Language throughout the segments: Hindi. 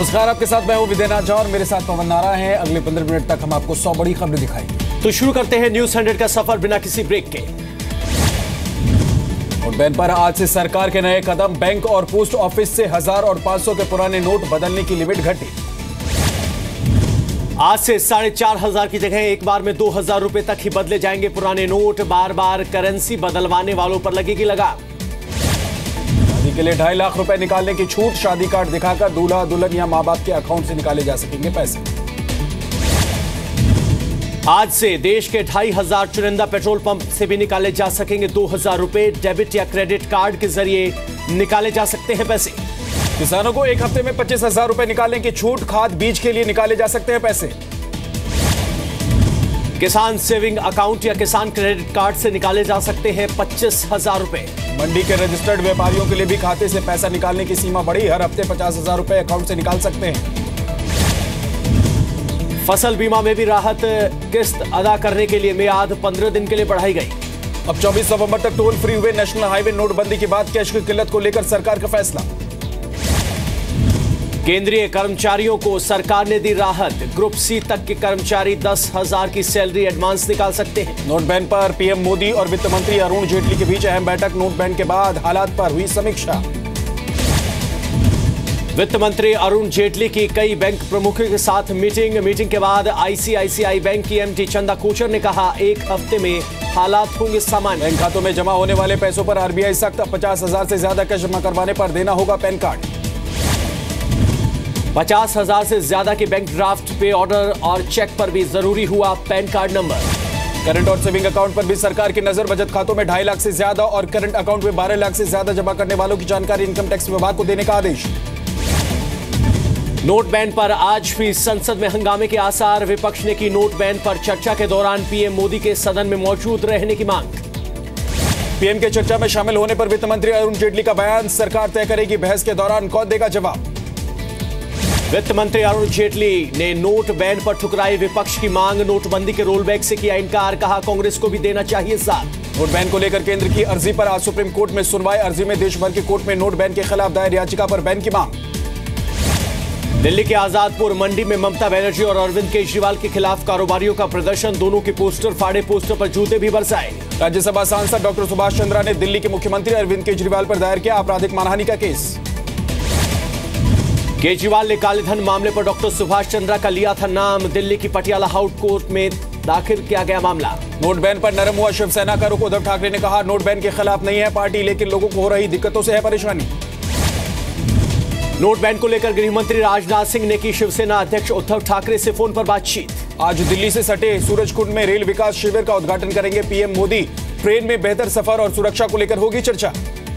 नमस्कार, आपके साथ मैं हूं विदेनाथ झा और मेरे साथ पवन नारा है। अगले 15 मिनट तक हम आपको 100 बड़ी खबरें दिखाएंगे। तो शुरू करते हैं न्यूज़ 100 का सफर बिना किसी ब्रेक के। नोट बैन पर आज से सरकार के नए कदम। बैंक और पोस्ट ऑफिस से 1000 और 500 के पुराने नोट बदलने की लिमिट घटी। आज से 4500 की जगह एक बार में 2000 रुपए तक ही बदले जाएंगे पुराने नोट। बार बार करेंसी बदलवाने वालों पर लगेगी लगाम। शादी के लिए 2.5 लाख रुपए निकालने की छूट। शादी कार्ड दिखाकर दूल्हा दुल्हन या मां बाप के अकाउंट से निकाले जा सकेंगे पैसे। आज से देश के 2500 चुनिंदा पेट्रोल पंप से भी निकाले जा सकेंगे 2000 रुपए। डेबिट या क्रेडिट कार्ड के जरिए निकाले जा सकते हैं पैसे। किसानों को एक हफ्ते में 25,000 रुपए निकालने की छूट। खाद बीज के लिए निकाले जा सकते हैं पैसे। किसान सेविंग अकाउंट या किसान क्रेडिट कार्ड से निकाले जा सकते हैं 25,000 रुपए। मंडी के रजिस्टर्ड व्यापारियों के लिए भी खाते से पैसा निकालने की सीमा बढ़ी। हर हफ्ते 50,000 रुपए अकाउंट से निकाल सकते हैं। फसल बीमा में भी राहत। किस्त अदा करने के लिए मियाद 15 दिन के लिए बढ़ाई गई। अब 24 नवंबर तक टोल फ्री हुए नेशनल हाईवे। नोटबंदी के बाद कैश की किल्लत को लेकर सरकार का फैसला। केंद्रीय कर्मचारियों को सरकार ने दी राहत। ग्रुप सी तक के कर्मचारी 10,000 की सैलरी एडवांस निकाल सकते हैं। नोट बैन पर पीएम मोदी और वित्त मंत्री अरुण जेटली के बीच अहम बैठक। नोट बैन के बाद हालात पर हुई समीक्षा। वित्त मंत्री अरुण जेटली की कई बैंक प्रमुखों के साथ मीटिंग के बाद आईसीआईसीआई बैंक की एमडी चंदा कोचर ने कहा, एक हफ्ते में हालात होंगे सामान्य। बैंक खातों में जमा होने वाले पैसों पर आरबीआई सख्त। 50,000 से ज्यादा कैश जमा करवाने पर देना होगा पैन कार्ड। 50,000 से ज्यादा के बैंक ड्राफ्ट, पे ऑर्डर और चेक पर भी जरूरी हुआ पैन कार्ड नंबर। करंट और सेविंग अकाउंट पर भी सरकार की नजर। बचत खातों में 2.5 लाख से ज्यादा और करंट अकाउंट में 12 लाख से ज्यादा जमा करने वालों की जानकारी इनकम टैक्स विभाग को देने का आदेश। नोट बैन पर आज भी संसद में हंगामे के आसार। विपक्ष ने की नोट बैन पर चर्चा के दौरान पीएम मोदी के सदन में मौजूद रहने की मांग। पीएम के चर्चा में शामिल होने पर वित्त मंत्री अरुण जेटली का बयान। सरकार तय करेगी बहस के दौरान कौन देगा जवाब। वित्त मंत्री अरुण जेटली ने नोट बैन पर ठुकराई विपक्ष की मांग। नोटबंदी के रोलबैक से किया इनकार। कहा, कांग्रेस को भी देना चाहिए साथ। नोट बैन को लेकर केंद्र की अर्जी पर आज सुप्रीम कोर्ट में सुनवाई। अर्जी में देश भर के कोर्ट में नोट बैन के खिलाफ दायर याचिका पर बैन की मांग। दिल्ली के आजादपुर मंडी में ममता बनर्जी और अरविंद केजरीवाल के खिलाफ कारोबारियों का प्रदर्शन। दोनों के पोस्टर फाड़े, पोस्टर पर जूते भी बरसाए। राज्यसभा सांसद डॉक्टर सुभाष चंद्रा ने दिल्ली के मुख्यमंत्री अरविंद केजरीवाल पर दायर किया आपराधिक मानहानि का केस। केजरीवाल ने काले धन मामले पर डॉक्टर सुभाष चंद्रा का लिया था नाम। दिल्ली की पटियाला हाउस कोर्ट में दाखिल किया गया मामला। नोट बैन पर नरम हुआ शिवसेना का रुख। उद्धव ठाकरे ने कहा, नोट बैन के खिलाफ नहीं है पार्टी, लेकिन लोगों को हो रही दिक्कतों से है परेशानी। नोट बैन को लेकर गृह मंत्री राजनाथ सिंह ने की शिवसेना अध्यक्ष उद्धव ठाकरे से फोन पर बातचीत। आज दिल्ली से सटे सूरजकुंड में रेल विकास शिविर का उद्घाटन करेंगे पीएम मोदी। ट्रेन में बेहतर सफर और सुरक्षा को लेकर होगी चर्चा।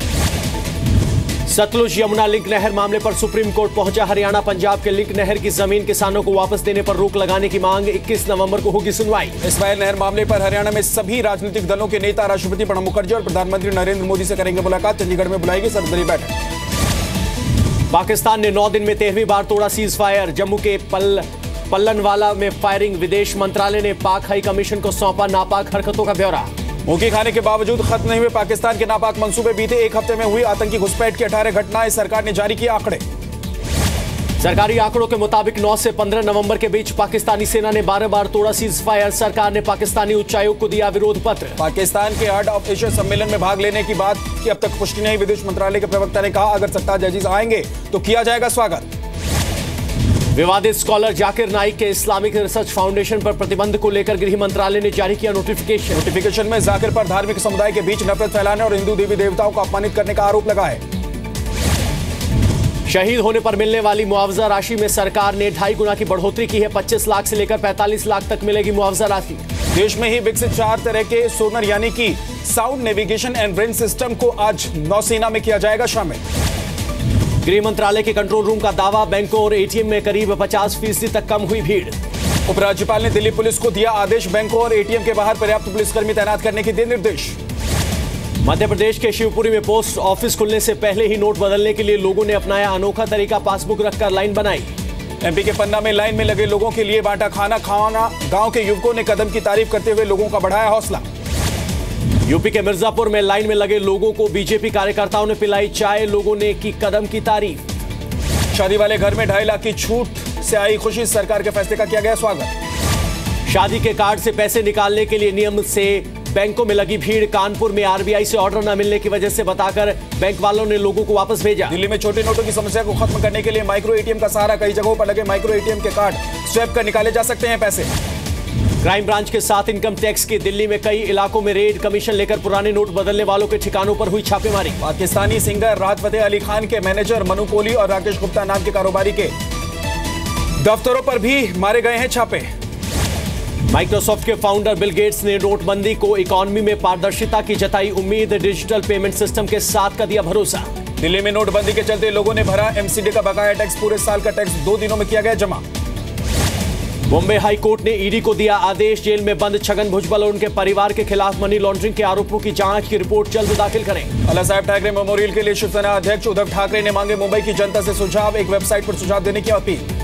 सतलुज यमुना लिंक नहर मामले पर सुप्रीम कोर्ट पहुंचा हरियाणा। पंजाब के लिंक नहर की जमीन किसानों को वापस देने पर रोक लगाने की मांग। 21 नवंबर को होगी सुनवाई। इस्माइल नहर मामले पर हरियाणा में सभी राजनीतिक दलों के नेता राष्ट्रपति प्रणब मुखर्जी और प्रधानमंत्री नरेंद्र मोदी से करेंगे मुलाकात। चंडीगढ़ में बुलाएगी सर्वदलीय बैठक। पाकिस्तान ने 9 दिन में 13वीं बार तोड़ा सीज फायर। जम्मू के पल्लनवाला में फायरिंग। विदेश मंत्रालय ने पाक हाई कमीशन को सौंपा नापाक हरकतों का ब्यौरा। मुंह खाने के बावजूद खत्म नहीं हुए पाकिस्तान के नापाक मंसूबे। बीते एक हफ्ते में हुई आतंकी घुसपैठ की 18 घटनाएं। सरकार ने जारी किए आंकड़े। सरकारी आंकड़ों के मुताबिक 9 से 15 नवंबर के बीच पाकिस्तानी सेना ने 12 बार तोड़ा सीज फायर। सरकार ने पाकिस्तानी उच्चायोग को दिया विरोध पत्र। पाकिस्तान के हार्ट ऑफ एशिया सम्मेलन में भाग लेने की बात की अब तक पुष्टि नहीं। विदेश मंत्रालय के प्रवक्ता ने कहा, अगर सत्ताज अजीज आएंगे तो किया जाएगा स्वागत। विवादित स्कॉलर जाकिर नाइक के इस्लामिक रिसर्च फाउंडेशन पर प्रतिबंध को लेकर गृह मंत्रालय ने जारी किया नोटिफिकेशन में जाकिर पर धार्मिक समुदाय के बीच नफरत फैलाने और हिंदू देवी देवताओं को अपमानित करने का आरोप लगा है। शहीद होने पर मिलने वाली मुआवजा राशि में सरकार ने 2.5 गुना की बढ़ोतरी की है। 25 लाख से लेकर 45 लाख तक मिलेगी मुआवजा राशि। देश में ही विकसित 4 तरह के सोनर यानी कि sound, navigation and brain system को आज नौसेना में किया जाएगा शामिल। गृह मंत्रालय के कंट्रोल रूम का दावा, बैंकों और एटीएम में करीब 50% तक कम हुई भीड़। उपराज्यपाल ने दिल्ली पुलिस को दिया आदेश, बैंकों और एटीएम के बाहर पर्याप्त पुलिसकर्मी तैनात करने के दिए निर्देश। मध्य प्रदेश के शिवपुरी में पोस्ट ऑफिस खुलने से पहले ही नोट बदलने के लिए लोगों ने अपनाया अनोखा तरीका। पासबुक रखकर लाइन बनाई। एमपी के पन्ना में लाइन में लगे लोगों के लिए बांटा खाना। गांव के युवकों ने कदम की तारीफ करते हुए लोगों का बढ़ाया हौसला। यूपी के मिर्जापुर में लाइन में लगे लोगों को बीजेपी कार्यकर्ताओं ने पिलाई चाय। लोगों ने की कदम की तारीफ। शादी वाले घर में 2.5 लाख की छूट से आई खुशी, सरकार के फैसले का किया गया स्वागत। शादी के कार्ड से पैसे निकालने के लिए नियम से बैंकों में लगी भीड़, कानपुर में आरबीआई से ऑर्डर न मिलने की वजह से बताकर बैंक वालों ने लोगों को वापस भेजा। दिल्ली में छोटे नोटों की समस्या को खत्म करने के लिए माइक्रो एटीएम का सहारा, कई जगहों पर लगे माइक्रो एटीएम के कार्ड स्वैप कर निकाले जा सकते हैं पैसे। क्राइम ब्रांच के साथ इनकम टैक्स की दिल्ली में कई इलाकों में रेड, कमीशन लेकर पुराने नोट बदलने वालों के ठिकानों पर हुई छापेमारी। पाकिस्तानी सिंगर राहत फतेह अली खान के मैनेजर मनु कोहली और राकेश गुप्ता नाम के कारोबारी के दफ्तरों पर भी मारे गए हैं छापे। माइक्रोसॉफ्ट के फाउंडर बिल गेट्स ने नोटबंदी को इकोनॉमी में पारदर्शिता की जताई उम्मीद, डिजिटल पेमेंट सिस्टम के साथ का दिया भरोसा। दिल्ली में नोटबंदी के चलते लोगों ने भरा एमसीडी का बकाया टैक्स, पूरे साल का टैक्स 2 दिनों में किया गया जमा। बॉम्बे हाई कोर्ट ने ईडी को दिया आदेश, जेल में बंद छगन भुजबल और उनके परिवार के खिलाफ मनी लॉन्ड्रिंग के आरोपों की जांच की रिपोर्ट जल्द दाखिल करें। अल्लाहसाहेब ठाकरे मेमोरियल के लिए शिवसेना अध्यक्ष उद्धव ठाकरे ने मांगे मुंबई की जनता से सुझाव, एक वेबसाइट पर सुझाव देने की अपील।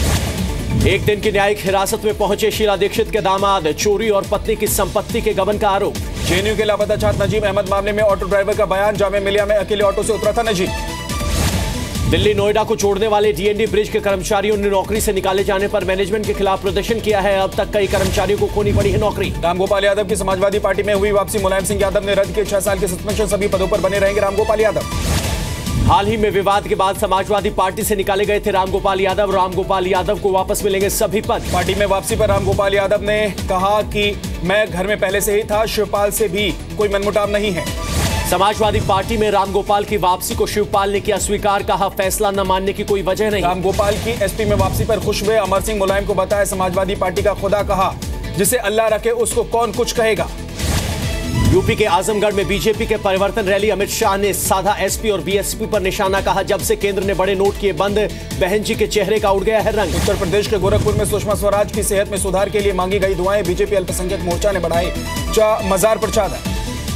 एक दिन की न्यायिक हिरासत में पहुंचे शीला दीक्षित के दामाद, चोरी और पत्नी की संपत्ति के गबन का आरोप। जेएनयू के लापता छात्र नजीब अहमद मामले में ऑटो ड्राइवर का बयान, जामिया मिलिया में अकेले ऑटो से उतरा था नजीब। दिल्ली नोएडा को छोड़ने वाले डीएनडी ब्रिज के कर्मचारियों ने नौकरी से निकाले जाने पर मैनेजमेंट के खिलाफ प्रदर्शन किया है। अब तक कई कर्मचारियों को खोनी पड़ी है नौकरी। रामगोपाल यादव की समाजवादी पार्टी में हुई वापसी, मुलायम सिंह यादव ने रद्द किए 6 साल के सस्पेंशन, सभी पदों पर बने रहेंगे रामगोपाल यादव। हाल ही में विवाद के बाद समाजवादी पार्टी से निकाले गए थे रामगोपाल यादव को वापस मिलेंगे सभी पद। पार्टी में वापसी पर रामगोपाल यादव ने कहा कि मैं घर में पहले से ही था, शिवपाल से भी कोई मनमुटाव नहीं है। समाजवादी पार्टी में रामगोपाल की वापसी को शिवपाल ने किया स्वीकार, कहा फैसला न मानने की कोई वजह नहीं। रामगोपाल की एसपी में वापसी पर खुश हुए अमर सिंह, मुलायम को बताया समाजवादी पार्टी का खुदा, कहा जिसे अल्लाह रखे उसको कौन कुछ कहेगा। यूपी के आजमगढ़ में बीजेपी के परिवर्तन रैली, अमित शाह ने साधा एसपी और बीएसपी पर निशाना, कहा जब से केंद्र ने बड़े नोट किए बंद, बहन जी के चेहरे का उड़ गया है रंग। उत्तर प्रदेश के गोरखपुर में सुषमा स्वराज की सेहत में सुधार के लिए मांगी गई दुआएं, बीजेपी अल्पसंख्यक मोर्चा ने बढ़ाई मजार पर चादर।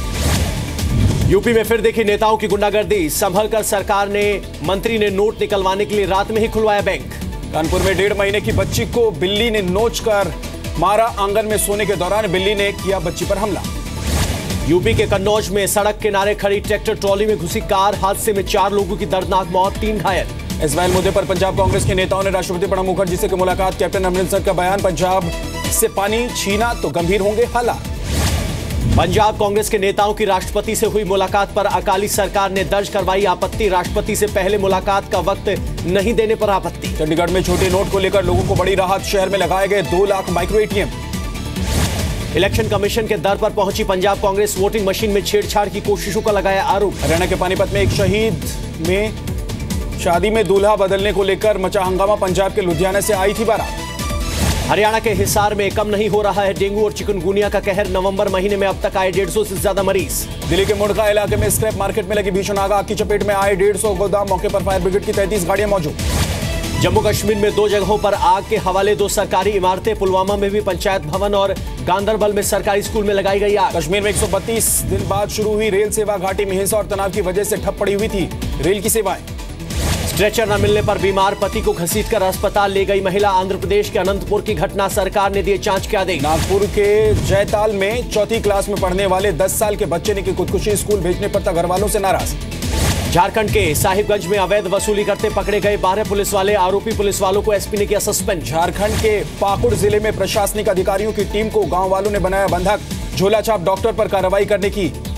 यूपी में फिर देखी नेताओं की गुंडागर्दी, संभल कर सरकार ने मंत्री ने नोट निकलवाने के लिए रात में ही खुलवाया बैंक। कानपुर में 1.5 महीने की बच्ची को बिल्ली ने नोच कर मारा, आंगन में सोने के दौरान बिल्ली ने किया बच्ची पर हमला। यूपी के कन्नौज में सड़क किनारे खड़ी ट्रैक्टर ट्रॉली में घुसी कार, हादसे में 4 लोगों की दर्दनाक मौत, 3 घायल। इस्माइल मुद्दे पर पंजाब कांग्रेस के नेताओं ने राष्ट्रपति प्रणब मुखर्जी से की मुलाकात, कैप्टन अमरिंदर का बयान, पंजाब से पानी छीना तो गंभीर होंगे हालात। पंजाब कांग्रेस के नेताओं की राष्ट्रपति से हुई मुलाकात पर अकाली सरकार ने दर्ज करवाई आपत्ति, राष्ट्रपति से पहले मुलाकात का वक्त नहीं देने पर आपत्ति। चंडीगढ़ में छोटे नोट को लेकर लोगों को बड़ी राहत, शहर में लगाए गए 2 lakh micro ATM. Election commission के दर पर पहुंची पंजाब कांग्रेस, वोटिंग मशीन में छेड़छाड़ की कोशिशों का लगाया आरोप। हरियाणा के पानीपत में एक शहीद में शादी में दूल्हा बदलने को लेकर मचा हंगामा, पंजाब के लुधियाना से आई थी बारात। हरियाणा के हिसार में कम नहीं हो रहा है डेंगू और चिकनगुनिया का कहर, नवंबर महीने में अब तक आए 150 से ज्यादा मरीज। दिल्ली के मुड़का इलाके में स्क्रैप मार्केट में लगी भीषण आग, की चपेट में आए 150 गोदाम, मौके पर फायर ब्रिगेड की 33 गाड़ियां मौजूद। जम्मू कश्मीर में 2 जगहों पर आग के हवाले 2 सरकारी इमारतें, पुलवामा में भी पंचायत भवन और गांदरबल में सरकारी स्कूल में लगाई गई आग। कश्मीर में 132 दिन बाद शुरू हुई रेल सेवा, घाटी में हिंसा और तनाव की वजह से ठप पड़ी हुई थी रेल की सेवाएं। स्ट्रेचर न मिलने पर बीमार पति को घसीटकर अस्पताल ले गई महिला, आंध्र प्रदेश के अनंतपुर की घटना, सरकार ने दिए जांच के आदेश। नागपुर के जयताल में 4th क्लास में पढ़ने वाले 10 साल के बच्चे ने की खुदकुशी, स्कूल भेजने पर था घर वालों से नाराज। झारखंड के साहिबगंज में अवैध वसूली करते पकड़े गए 12 पुलिस वाले, आरोपी पुलिस वालों को एसपी ने किया सस्पेंड। झारखंड के पाकुड़ जिले में प्रशासनिक अधिकारियों की टीम को गांव वालों ने बनाया बंधक, झोलाछाप डॉक्टर पर कार्रवाई करने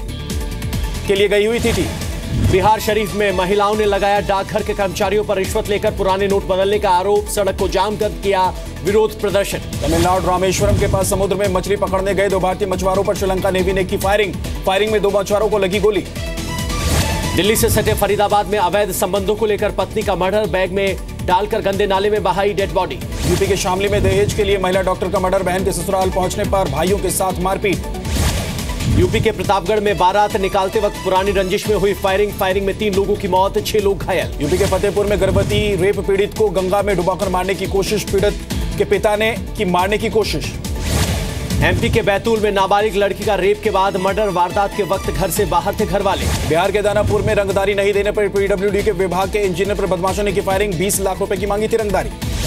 के लिए गई हुई थी टीम। बिहार शरीफ में महिलाओं ने लगाया डाकघर के कर्मचारियों पर रिश्वत लेकर पुराने नोट बदलने का आरोप, सड़क को जाम कर किया विरोध प्रदर्शन। तमिलनाडु रामेश्वरम के पास समुद्र में मछली पकड़ने गए 2 भारतीय मछुआरों पर श्रीलंका नेवी ने की फायरिंग में 2 मछुआरों को लगी गोली। दिल्ली से सटे फरीदाबाद में अवैध संबंधों को लेकर पत्नी का मर्डर, बैग में डालकर गंदे नाले में बहाई डेड बॉडी। यूपी के शामली में दहेज के लिए महिला डॉक्टर का मर्डर, बहन के ससुराल पहुंचने पर भाइयों के साथ मारपीट। यूपी के प्रतापगढ़ में बारात निकालते वक्त पुरानी रंजिश में हुई फायरिंग में 3 लोगों की मौत, 6 लोग घायल। यूपी के फतेहपुर में गर्भवती रेप पीड़ित को गंगा में डुबाकर मारने की कोशिश, पीड़ित के पिता ने की मारने की कोशिश। एमपी के बैतूल में नाबालिग लड़की का रेप के बाद मर्डर, वारदात के वक्त घर से बाहर थे घर वाले। बिहार के दानापुर में रंगदारी नहीं देने पर पीडब्ल्यूडी के विभाग के इंजीनियर पर बदमाशों ने की फायरिंग, 20 लाख रुपए की मांगी थी रंगदारी।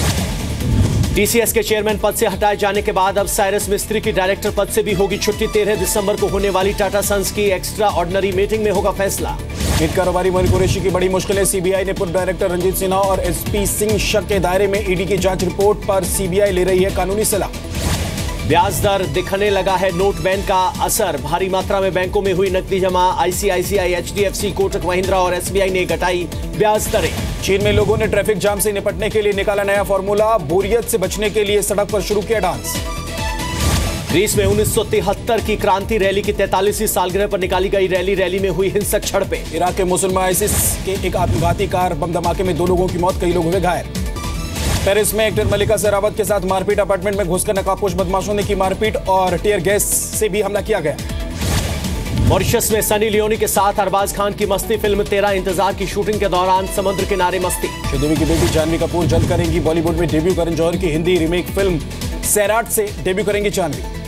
टीसीएस के चेयरमैन पद से हटाए जाने के बाद अब साइरस मिस्त्री की डायरेक्टर पद से भी होगी छुट्टी, 13 दिसंबर को होने वाली टाटा सन्स की एक्स्ट्रा ऑर्डिनरी मीटिंग में होगा फैसला। ईद कारोबारी मोइन कुरैशी की बड़ी मुश्किलें। सीबीआई ने पूर्व डायरेक्टर रंजीत सिन्हा और एसपी सिंह शक के दायरे में। ईडी की जांच रिपोर्ट पर सीबीआई ले रही है कानूनी सलाह। ब्याज दर दिखने लगा है नोट बैन का असर। भारी मात्रा में बैंकों में हुई नकदी जमा। आईसीआईसीआई, एचडीएफसी, कोटक महिंद्रा और एसबीआई ने घटाई ब्याज दरें। चीन में लोगों ने ट्रैफिक जाम से निपटने के लिए निकाला नया फॉर्मूला। बोरियत से बचने के लिए सड़क पर शुरू किया डांस। ग्रीस में 1973 की क्रांति रैली की 43वीं सालगिरह पर निकाली गई रैली में हुई हिंसक झड़पें। इराक के मोसुल में आईसिस के एक आत्मघाती कार बम धमाके में 2 लोगों की मौत, कई लोग हुए घायल। पेरिस में एक्टर मलिका शेरावत के साथ मारपीट। अपार्टमेंट में घुसकर नकाबपोश बदमाशों ने की मारपीट और टीयर गैस से भी हमला किया गया। मॉरिशस में सनी लियोनी के साथ अरबाज खान की मस्ती। फिल्म 13 इंतजार की शूटिंग के दौरान समुद्र किनारे मस्ती। श्रीदेवी की बेटी जानवी कपूर जल्द करेंगी बॉलीवुड में डेब्यू। करण जौहर की हिंदी रीमेक फिल्म सैराट से डेब्यू करेंगी जानवी।